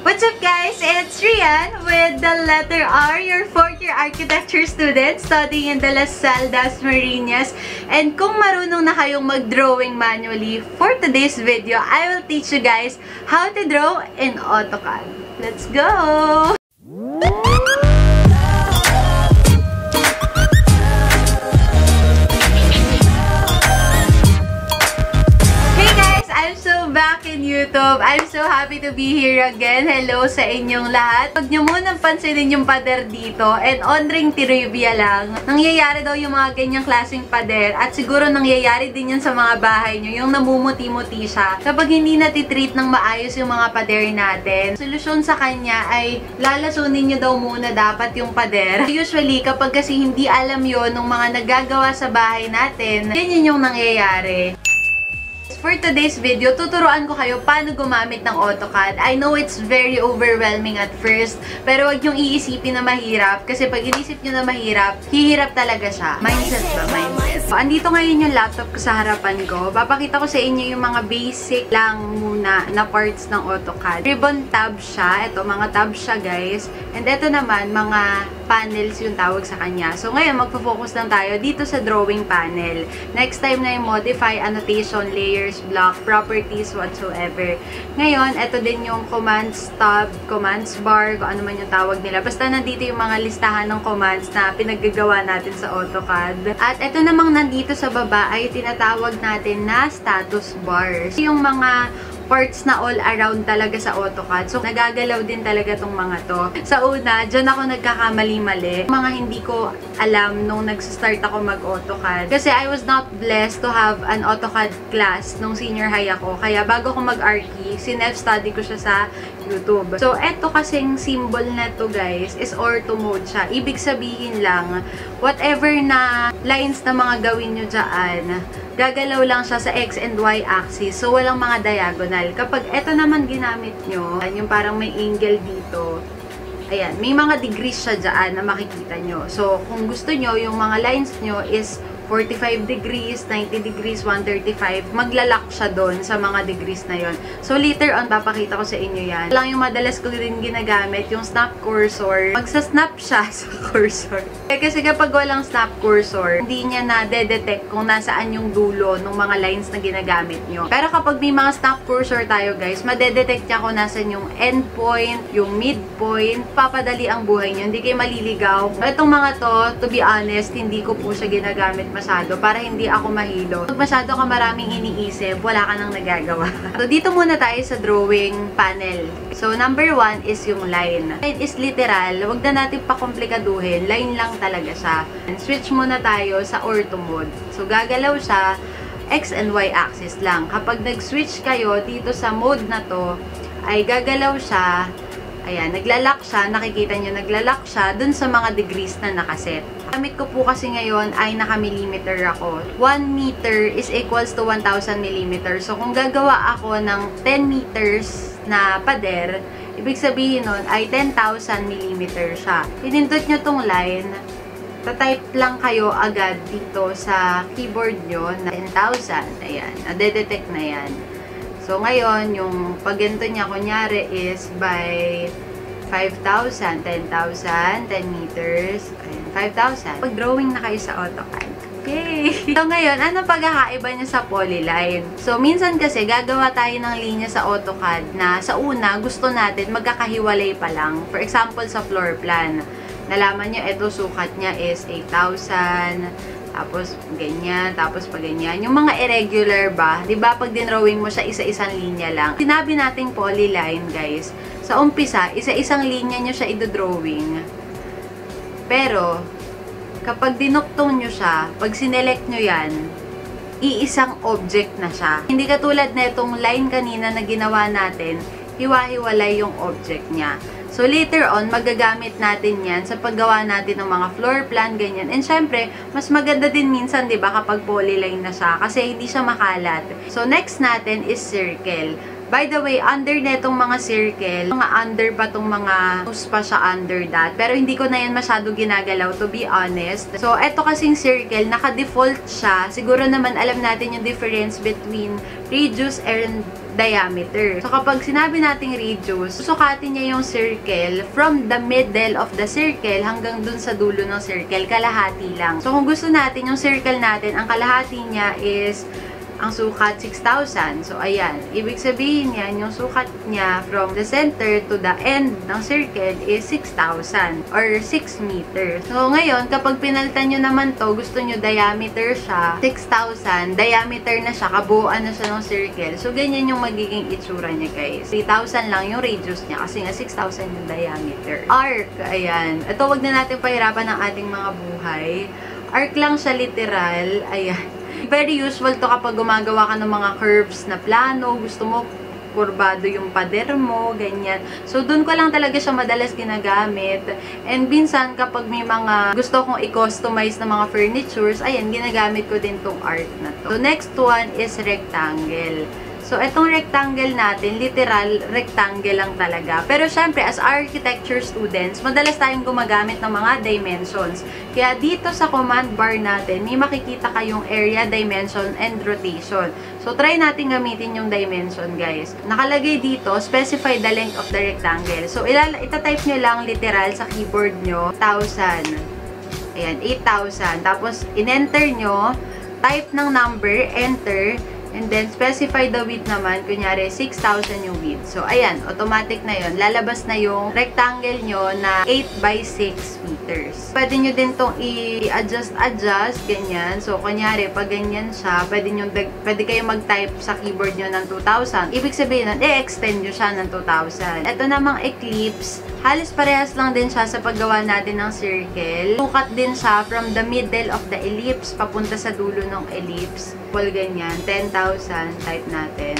What's up guys? It's Rian with the letter R, your 4th year architecture student studying in the La Salle Dasmariñas. And kung marunong na kayong mag-drawing manually, for today's video, I will teach you guys how to draw in AutoCAD. Let's go! Back in YouTube. I'm so happy to be here again. Hello sa inyong lahat. Huwag nyo munang pansinin yung pader dito. And on-ring trivia lang. Nangyayari daw yung mga ganyang klaseng pader. At siguro nangyayari din yan sa mga bahay nyo. Yung namumuti-muti siya. Kapag hindi natitreat ng maayos yung mga pader natin. Solusyon sa kanya ay lalasunin nyo daw muna dapat yung pader. Usually, kapag kasi hindi alam yon ng mga nagagawa sa bahay natin, ganyan yung nangyayari. For today's video, tuturuan ko kayo paano gumamit ng AutoCAD. I know it's very overwhelming at first, pero wag yung iisipin na mahirap kasi pag inisip nyo na mahirap, hihirap talaga siya. Mindset ba? Mindset. So, andito ngayon yung laptop ko sa harapan ko. Papakita ko sa inyo yung mga basic lang muna na parts ng AutoCAD. Ribbon tab siya. Ito, mga tab siya guys. And ito naman, mga panels yung tawag sa kanya. So, ngayon, magpo-focus lang tayo dito sa drawing panel. Next time na yung modify, annotation, layers, block, properties, whatsoever. Ngayon, ito din yung commands tab, commands bar, kung ano man yung tawag nila. Basta nandito yung mga listahan ng commands na pinaggagawa natin sa AutoCAD. At ito namang nandito sa baba ay tinatawag natin na status bars. Yung mga parts na all around talaga sa AutoCAD. So, nagagalaw din talaga tong mga to. Sa una, dyan ako nagkakamali-mali. Mga hindi ko alam nung nag-start ako mag-AutoCAD. Kasi I was not blessed to have an AutoCAD class nung senior high ako. Kaya bago ko mag-Archi, sinelf-study ko siya sa YouTube. So, eto kasing symbol na to guys, is ortho mode siya. Ibig sabihin lang, whatever na lines na mga gawin nyo dyan, gagalaw lang siya sa X and Y axis. So, walang mga diagonal. Kapag ito naman ginamit nyo, yung parang may angle dito, ayan, may mga degrees siya dyan na makikita nyo. So, kung gusto nyo, yung mga lines nyo is 45 degrees, 90 degrees, 135, maglalak siya doon sa mga degrees na yon. So, later on, papakita ko sa inyo yan. Lang yung madalas ko din ginagamit, yung snap cursor. Magsa-snap siya sa cursor. Kasi kapag walang snap cursor, hindi niya na-detect kung nasaan yung dulo ng mga lines na ginagamit nyo. Pero kapag may mga snap cursor tayo, guys, madedetect niya kung nasaan yung end point, yung midpoint, papadali ang buhay nyo. Hindi kayo maliligaw. Itong mga to be honest, hindi ko po siya ginagamit masyado para hindi ako mahilo. Pag masyado ka maraming iniisip, wala ka nang nagagawa. So, dito muna tayo sa drawing panel. So, number 1 is yung line. Line is literal. Huwag na natin pakomplikaduhin. Line lang talaga siya. And switch muna tayo sa ortho mode. So, gagalaw siya X and Y axis lang. Kapag nag-switch kayo dito sa mode na to, ay gagalaw siya. Ayan, naglalak siya. Nakikita nyo, naglalak siya dun sa mga degrees na nakaset. Gamit ko po kasi ngayon ay naka-millimeter ako. 1 meter is equals to 1,000 millimeter. So, kung gagawa ako ng 10 meters na pader, ibig sabihin nun ay 10,000 millimeter siya. Pinindot nyo tong line, tatype lang kayo agad dito sa keyboard nyo na 10,000. Ayan, nadedetect na yan. So, ngayon, yung pag ganito niya, kunyari is by 5,000, 10,000, 10 meters, ayan, 5,000. Pag-drawing na kayo sa AutoCAD. Okay! So, ngayon, ano pagkakaiba niya sa polyline? So, minsan kasi, gagawa tayo ng linya sa AutoCAD na sa una, gusto natin magkakahiwalay pa lang. For example, sa floor plan. Nalaman nyo, eto, sukat niya is 8,000, tapos ganyan, tapos pa ganyan. Yung mga irregular ba, 'di ba pag dinrawing mo siya isa-isang linya lang. Sinabi nating polyline, guys. Sa umpisa, isa-isang linya nyo siya i-drawing. Pero kapag dinuktong nyo siya, pag sinelect nyo yan, iisang object na siya. Hindi katulad na itong line kanina na ginawa natin, hiwa-hiwalay yung object niya. So, later on, magagamit natin yan sa paggawa natin ng mga floor plan, ganyan. And syempre, mas maganda din minsan, di ba, kapag polyline na siya, kasi hindi siya makalat. So, next natin is circle. By the way, under netong mga circle, mga under pa tong mga nose pa siya under that. Pero hindi ko na yan masyado ginagalaw, to be honest. So, eto kasing circle, naka-default siya. Siguro naman alam natin yung difference between radius and diameter. So, kapag sinabi nating radius, susukatin niya yung circle from the middle of the circle hanggang dun sa dulo ng circle, kalahati lang. So, kung gusto natin, yung circle natin, ang kalahati niya is ang sukat 6,000. So, ayan. Ibig sabihin yan, yung sukat niya from the center to the end ng circle is 6,000 or 6 meters. So, ngayon, kapag pinalitan nyo naman to, gusto nyo diameter siya, 6,000, diameter na siya, kabuuan na siya ng circle. So, ganyan yung magiging itsura niya, guys. 3,000 lang yung radius niya kasi nga 6,000 yung diameter. Arc, ayan. Ito, wag na natin pahirapan ng ating mga buhay. Arc lang siya literal, ayan. Very useful to kapag gumagawa ka ng mga curves na plano, gusto mo kurbado yung pader mo, ganyan. So, dun ko lang talaga siya madalas ginagamit. And minsan, kapag may mga gusto kong i-customize na mga furnitures, ayan, ginagamit ko din tong art na to. So, next one is rectangle. So, itong rectangle natin, literal, rectangle lang talaga. Pero, syempre, as architecture students, madalas tayong gumagamit ng mga dimensions. Kaya, dito sa command bar natin, may makikita kayong area, dimension, and rotation. So, try natin gamitin yung dimension, guys. Nakalagay dito, specify the length of the rectangle. So, itatype nyo lang literal sa keyboard nyo, 1,000. Ayan, 8,000. Tapos, in-enter nyo, type ng number, enter, and then, specify the width naman. Kunyari, 6,000 yung width. So, ayan. Automatic na yon. Lalabas na yung rectangle nyo na 8 by 6 meters. Pwede nyo din tong i-adjust, ganyan. So, kunyari, pag ganyan siya, pwede kayo mag-type sa keyboard nyo ng 2,000. Ibig sabihin nun, i-extend nyo siya ng 2,000. Ito namang eclipse. Halos parehas lang din siya sa paggawa natin ng circle. Sukat din siya from the middle of the ellipse papunta sa dulo ng ellipse. Ganyan, 10,000, type natin.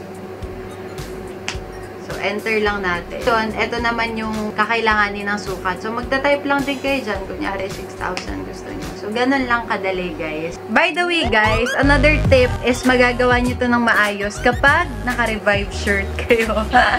So, enter lang natin. So, ito naman yung kakailanganin ng sukat. So, magta-type lang din kayo dyan. Kunyari, 6,000 gusto nyo. So, ganun lang kadali, guys. By the way, guys, another tip is magagawa nyo to ng maayos kapag naka-revive shirt kayo.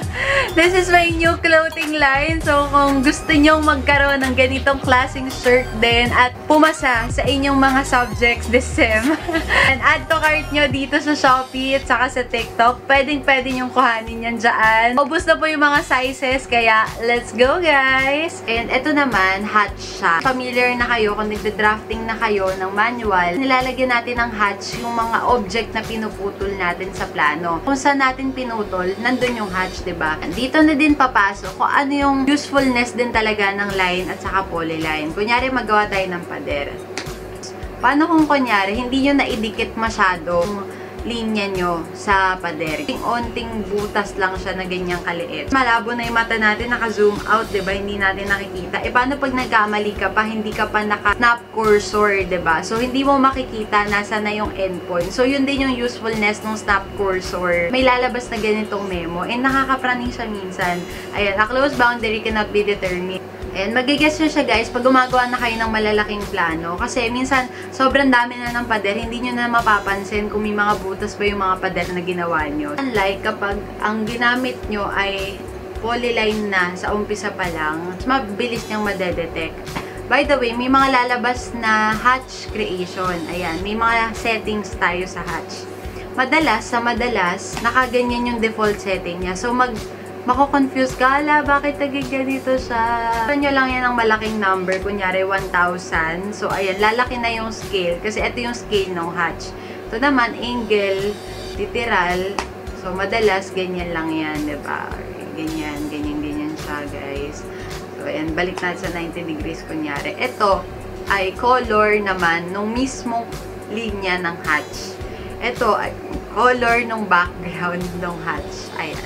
This is my new clothing line. So, kung gusto nyo magkaroon ng ganitong klaseng shirt din at pumasa sa inyong mga subjects this sem, and add to cart nyo dito sa Shopee at saka sa TikTok, pwedeng-pwede nyong kuhanin yan dyan. Ubus na po yung mga sizes, kaya let's go, guys! And ito naman, hatch siya. Familiar na kayo kung nagda-drafting na kayo ng manual, nilalagyan natin ng hatch yung mga object na pinuputol natin sa plano. Kung saan natin pinutol, nandun yung hatch, diba? Dito na din papasok kung ano yung usefulness din talaga ng line at saka polyline. Kunyari, magawa tayo ng pader. Paano kung kunyari, hindi nyo naidikit masyadong linya nyo sa pader? Onting butas lang siya na ganyang kaliit. Malabo na yung mata natin, naka-zoom out, diba? Hindi natin nakikita. E paano pag nagkamali ka pa, hindi ka pa naka-snap cursor, diba? So, hindi mo makikita nasa na yung endpoint. So, yun din yung usefulness ng snap cursor. May lalabas na ganitong memo. And nakakapraning siya minsan. Ayan, a close boundary cannot be determined. And magigets nyo siya, guys, pag gumagawa na kayo ng malalaking plano. Kasi minsan, sobrang dami na ng pader, hindi nyo na mapapansin kung may mga butas ba yung mga pader na ginawa nyo. Unlike kapag ang ginamit nyo ay polyline na sa umpisa pa lang, mabilis niyang madedetect. By the way, may mga lalabas na hatch creation. Ayan, may mga settings tayo sa hatch. Madalas, nakaganyan yung default setting niya. So, mako-confuse ka, bakit ganito siya? Ito nyo lang yan ang malaking number, kunyari 1,000. So, ayan, lalaki na yung scale. Kasi ito yung scale ng hatch. Ito naman, angle, literal. So, madalas, ganyan lang yan, diba? Ganyan siya, guys. So, ayan, balik natin sa 90 degrees, kunyari. Ito ay color naman nung mismong linya ng hatch. Ito ay color nung background ng hatch. Ayan.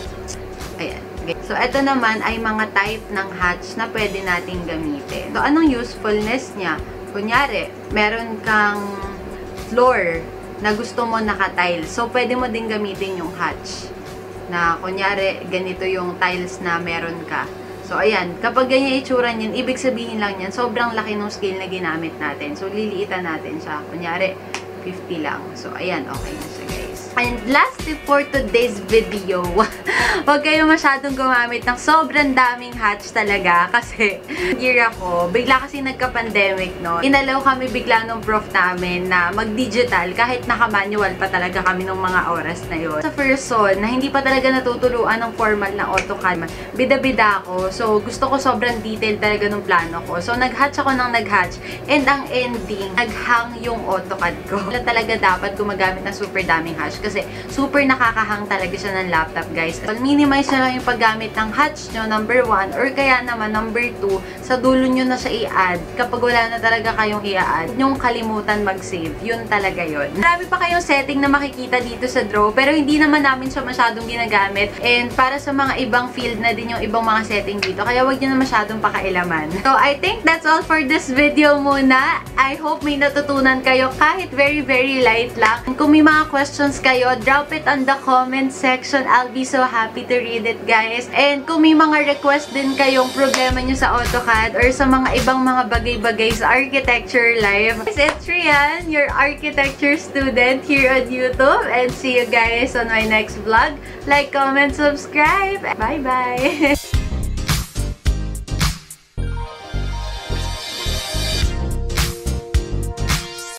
Ayan. So, ito naman ay mga type ng hatch na pwede nating gamitin. So, anong usefulness niya? Kunyari, meron kang floor na gusto mo naka-tile. So, pwede mo din gamitin yung hatch. Na, kunyari, ganito yung tiles na meron ka. So, ayan. Kapag ganyan itsura niyan, ibig sabihin lang yan, sobrang laki ng scale na ginamit natin. So, liliitan natin siya. Kunyari, 50 lang. So, ayan. Okay na siya, guys. And last tip for today's video, huwag kayo masyadong gumamit ng sobrang daming hats talaga kasi year ako, bigla kasi nagka-pandemic, no? Inalaw kami bigla nung prof namin na mag-digital kahit naka-manual pa talaga kami nung mga oras na yon. Sa first son, na hindi pa talaga natutuluan ng formal na AutoCAD, bida-bida ako. So, gusto ko sobrang detail talaga nung plano ko. So, nag-hatch ako ng nag-hatch. And ang ending, naghang yung AutoCAD ko. Wala talaga dapat gumagamit ng super daming hatch kasi super nakakahang talaga siya ng laptop, guys. So, minimize na lang yung paggamit ng hatch nyo, number 1, or kaya naman number 2, sa dulo nyo na siya i-add. Kapag wala na talaga kayong i-add, yung kalimutan mag-save. Yun talaga yun. Marami pa kayong setting na makikita dito sa draw, pero hindi naman namin siya masyadong ginagamit. And para sa mga ibang field na din yung ibang mga setting dito, kaya wag nyo na masyadong pakailaman. So, I think that's all for this video muna. I hope may natutunan kayo kahit very, very light lang. Kung may mga questions kayo, drop it on the comment section. I'll be so happy to read it, guys. And kung may mga request din kayong problema nyo sa AutoCAD or sa mga ibang mga bagay-bagay sa architecture life, it's Rian, your architecture student here on YouTube. And see you guys on my next vlog. Like, comment, subscribe. Bye-bye!